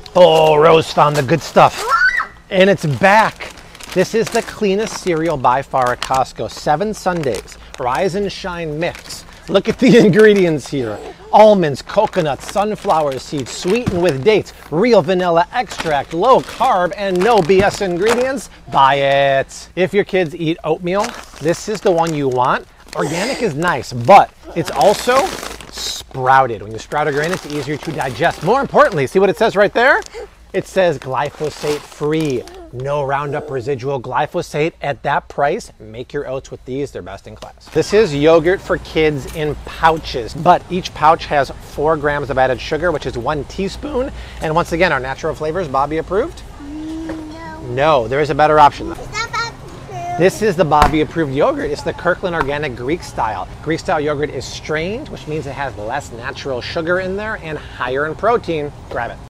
Oh, Rose found the good stuff. And it's back. This is the cleanest cereal by far at Costco. 7 Sundays, Rise and Shine Mix. Look at the ingredients here. Almonds, coconuts, sunflower seeds, sweetened with dates, real vanilla extract, low carb, and no BS ingredients. Buy it. If your kids eat oatmeal, this is the one you want. Organic is nice, but it's also sprouted. When you sprout a grain, it's easier to digest. More importantly, see what it says right there? It says glyphosate free. No Roundup residual glyphosate. At that price, make your oats with these. They're best in class. This is yogurt for kids in pouches, but each pouch has 4 grams of added sugar, which is 1 teaspoon. And once again, our natural flavors, Bobby approved? No, there is a better option though. This is the Bobby approved yogurt. It's the Kirkland Organic Greek style. Greek style yogurt is strained, which means it has less natural sugar in there and higher in protein. Grab it.